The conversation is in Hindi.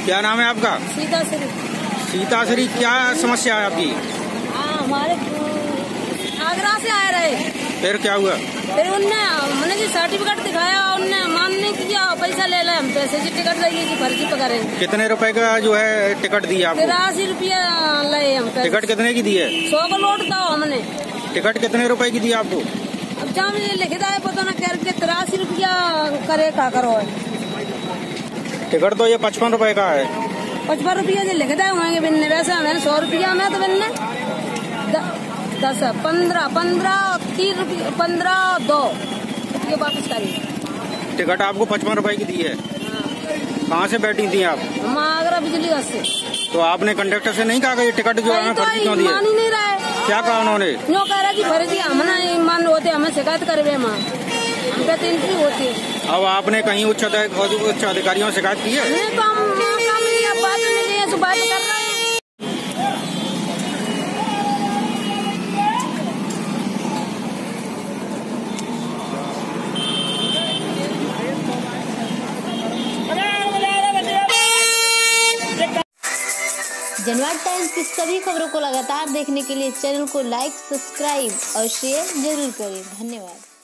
क्या नाम है आपका? सीताश्री। सीताश्री, क्या समस्या है आपकी? हमारे आगरा से आए रहे। फिर क्या हुआ? फिर उनने मैंने जी सर्टिफिकेट दिखाया, उनने मान नहीं किया, पैसा ले हम पैसे की टिकट लगी की फर्जी पकड़े। कितने रुपए का जो है टिकट दिया आपको? 83 रुपया ले हम। टिकट कितने की दी है? 100 को लौट दो हमने। टिकट कितने रुपए की दी आपको? अब जहाँ ये लिखा है पता ना करके 83 रुपया करे का करो। टिकट तो ये 55 रुपए का है। 55 रुपया जो लिखता होंगे बिन्ने, वैसे हमें 100 रुपया में तो बिन्ने 10 15 30 रुपया 15 2 रुपये वापस करिए। टिकट आपको 55 रुपए की दी है। कहाँ से बैठी थी आप? हम आगरा बिजली घर से। तो आपने कंडक्टर से नहीं कहा कि ये टिकट जो है फर्जी क्यों दी है? मान ही नहीं रहा है। क्या कहा उन्होंने? यूँ कह रहा कि फर्जी हम ना मान होते, हमें शिकायत करवे माँ हम पे 3 की होती है। अब आपने कहीं उच्च अधिकारियों से शिकायत की है? नहीं तो हम बात में गए तो बात कर रहे हैं। जनवाद टाइम्स की सभी खबरों को लगातार देखने के लिए चैनल को लाइक, सब्सक्राइब और शेयर जरूर करें। धन्यवाद।